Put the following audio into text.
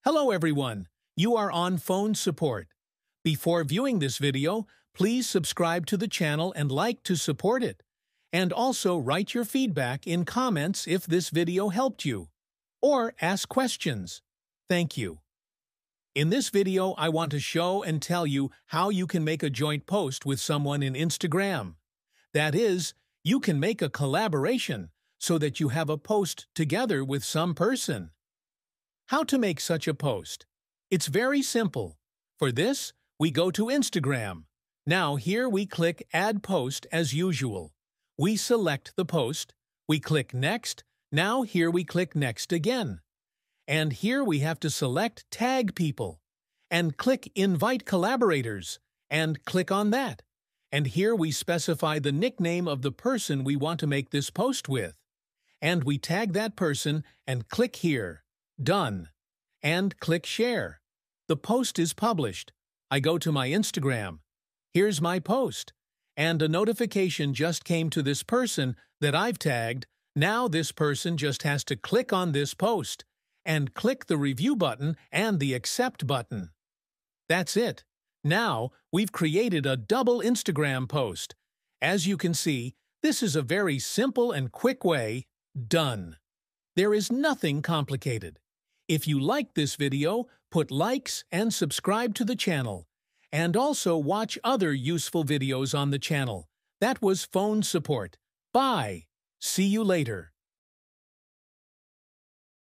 Hello everyone, you are on phone support. Before viewing this video, please subscribe to the channel and like to support it. And also write your feedback in comments if this video helped you. Or ask questions. Thank you. In this video, I want to show and tell you how you can make a joint post with someone in Instagram. That is, you can make a collaboration so that you have a post together with some person. How to make such a post? It's very simple. For this, we go to Instagram. Now here we click Add Post as usual. We select the post. We click Next. Now here we click Next again. And here we have to select Tag People. And click Invite Collaborators. And click on that. And here we specify the nickname of the person we want to make this post with. And we tag that person and click here. Done. And click Share. The post is published. I go to my Instagram. Here's my post. And a notification just came to this person that I've tagged. Now this person just has to click on this post and click the review button and the accept button. That's it. Now we've created a double Instagram post. As you can see, this is a very simple and quick way. Done. There is nothing complicated. If you liked this video, put likes and subscribe to the channel. And also watch other useful videos on the channel. That was phone support. Bye. See you later.